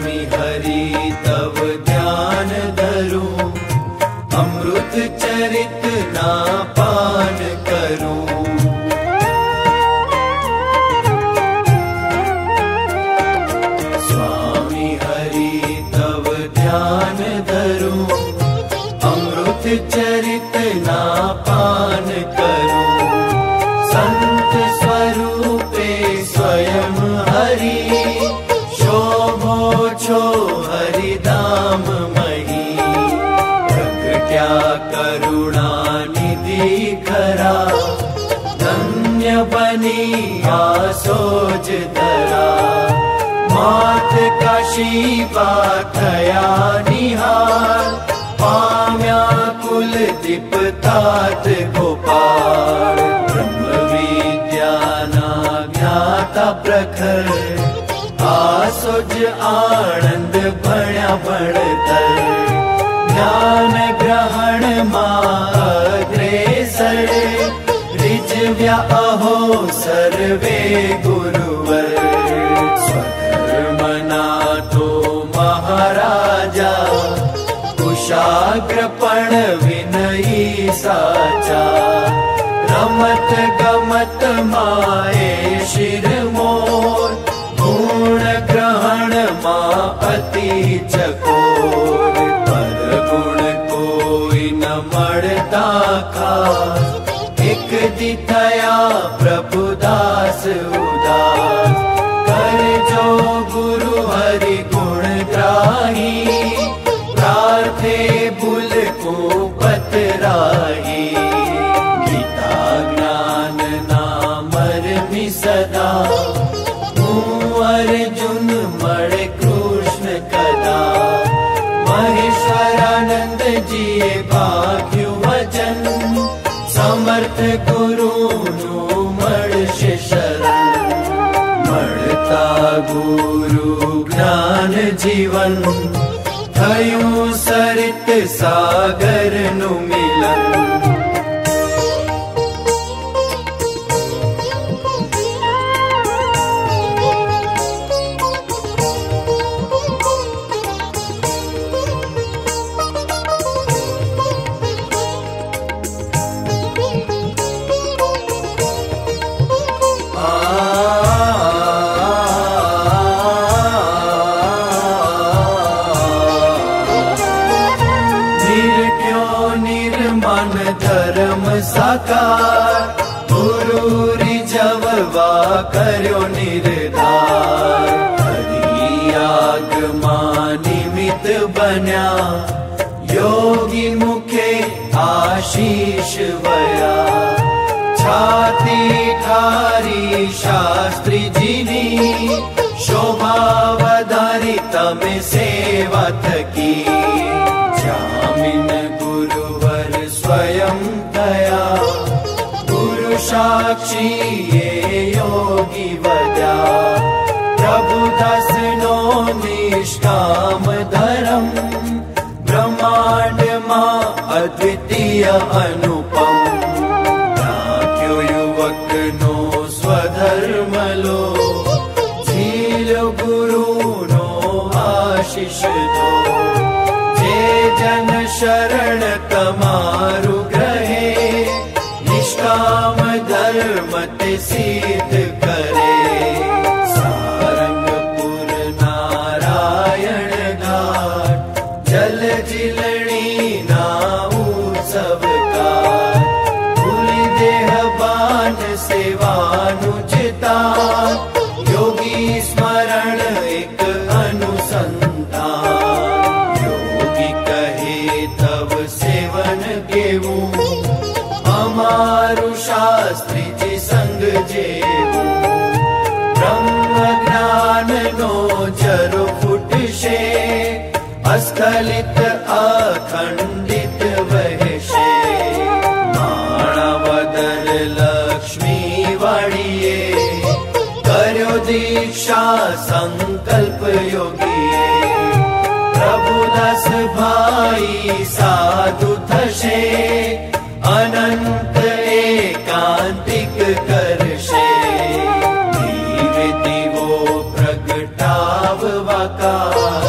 स्वामी हरि तव ध्यान धरूं, अमृत चरित ना पान करूं। स्वामी हरि तव ध्यान धरूं, अमृत चरित ना पान करूं। संत स्वरूपे स्वयं हरि, शोभो छो हरिधाम मही। प्रगट्या करुणा निधि खरा, धन्य बनी आसोज धरा। मात काशी थया निहाल, पाम्या कुल दीपतात गोपाल। ब्रह्म विद्या ना ज्ञाता प्रखर, आसोज आनंद भण्या भणतर। ज्ञान ग्रहण माग्रेसर, रिजव्या अहो सर्वे गुरुवर। स्वधर्मना तो महाराजा, कुशाग्र पण विनयी साचा। रमत गमत माए शिरमोर, गुण ग्रहण मा अति चकोर। पर गुण कोई न मड़ता खास, एक दी थया प्रभुदास उदास। कर जो गुरु हरि गुण ग्राही, प्रार्थे भूल को पतराही। गीता ज्ञान नामर मी सदा, अर्जुन मणे कृष्ण कदा। महेश्वरानंद जी भाग्यु वचन, समर्थ गुरु नु मळशे शरण। मळता गुरु ज्ञान जीवन, थयुं सरित सागर नु मिलन। धर्म साकार, गुरु रिझववा कर्यो निर्धार। हरि आगमा निमित्त बन्या, योगी मुखे आशीष वया। छाती ठारी शास्त्री जीनी, शोभा वधारी तमे सेवा थकी। जामिन गुरुवर स्वयं थया, गुरु साक्षी ये योगी वद्या। प्रभुदास नो निष्काम धर्म, ब्रह्मांड मा अद्वितीय अनुपम। राख्यो युवक नो स्वधर्म लो, झीलो गुरु नो आशीष दो। जन शरण तमारु ग्रहे, निष्काम धर्म ते सिद्ध करे। सारंगपुर नारायण घाट, जल जिलणी ना उत्सव का। भूलि देह बान सेवानुचिता, योगी स्मरण एक अनुसंधान। सेवन केवू, अमारु शास्त्री जी संग जेवू। ब्रह्म ज्ञान नो जरो फुटशे, अस्खलित अखंडित वहशे। माणा बदल लक्ष्मी वाड़िए, कर्यो दीक्षा संकल्प योगिए। प्रभुदास भाई साधु थशे, अनंत एकांतिक करशे। दिव्य दिवो प्रगटाववा का,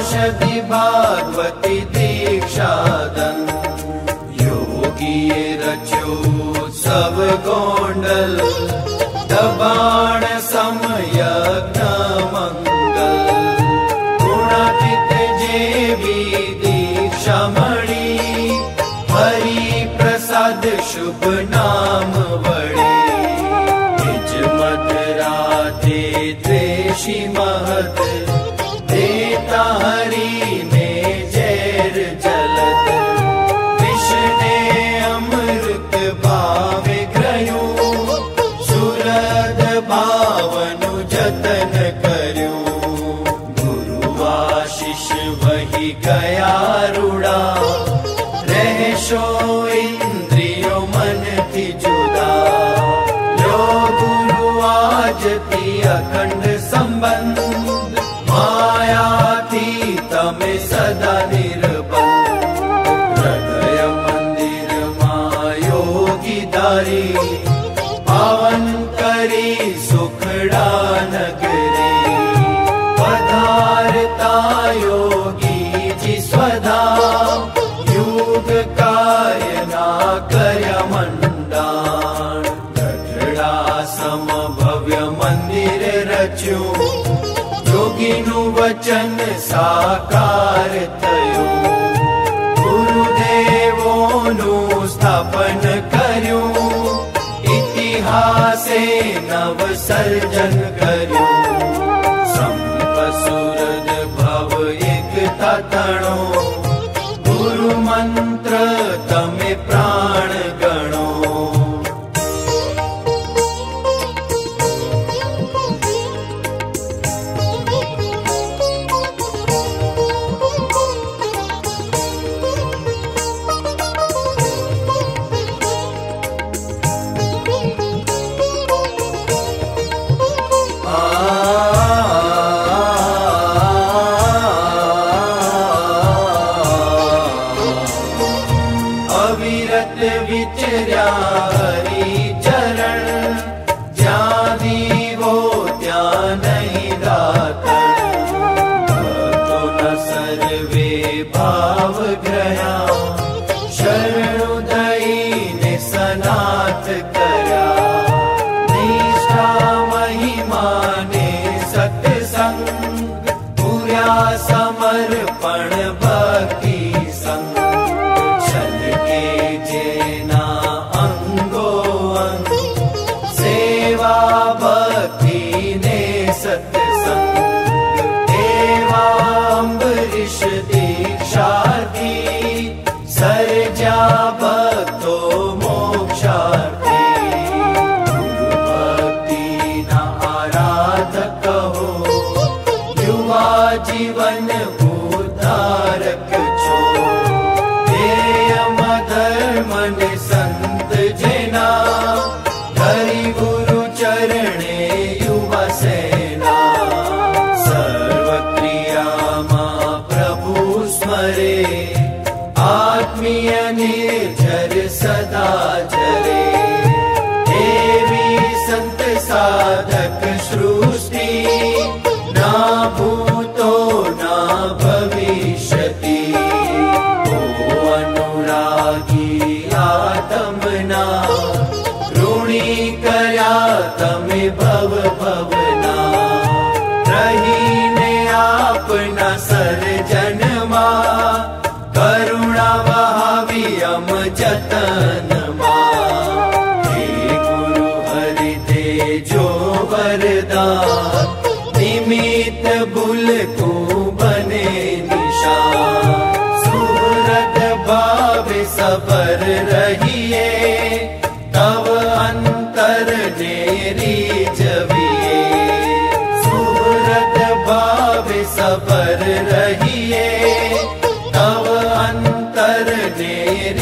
पार्षदी भागवती दीक्षादन योगीए रच्यो सब गोंडल दबाण समयज्ञ मंगल गुणातीत जेवी दीक्षा मणि हरि प्रसाद शुभ नाम वड़े निज मत राधे द्वेषी महत देता हरि ने जैर जलत विष्णे अमृत भावे ग्रह्यो सुरद भावनु जतन कर्यो गुरु आशीष वही गया रूड़ा रहशो इंद्रियो मन थी जुदा लो गुरु आज थी अखंड संबंध माया थी तमे सदा निर्बंध हृदय मंदिर मायोगी दारी पावन करी सुखड़ा नगरी पधारता योगी जी स्वधा युग कायना कर्य मंडाण गढ़ड़ा सम भव्य मंदिर रच्यो योगीनु वचन साकार थयो गुरुदेवोनु स्थापन कर्यो इतिहासे नव सर्जन कर्यो संपसुरद भव एकता तणो गुरु मंत्र तमे प्राण गणो अविरत विचर्या हरि चरण ज्यां दीवो त्यां नहीं दातण भक्तो न सर्वे भाव ग्रह्या शरणुदयी ने सनाथ कर्या निष्ठा महिमा ने सत्संग पूर्या समर्पण भक्ति संग जेना अंगो अंग सेवा भक्ति ने सत्संग देवा अम्बरीश दीक्षार्थी सर्जा भक्तो मोक्षार्थी गुरु भक्ति न आराधक हो युवा जीवन उद्धारक छो मन संत जना हरि गुरु चरणे युवा सेना सर्व क्रिया मा प्रभु स्मरे आत्मीय निर्जर सदा जरे देवी संत साधक सृष्टि ना भूतो ना भविष्यति आत्मना ऋणी कर्या तमे भव भवना रहीने आपना सर्जनमा करुणा वहावी अम जतनमा हे गुरु हरि तेजो वरदान निमित्त भूल को बने निशान सुहृद भावे सबर रहिए तव अंतर नेरी जविए सुहृद भावे सबर रहिए तव अंतर नेरी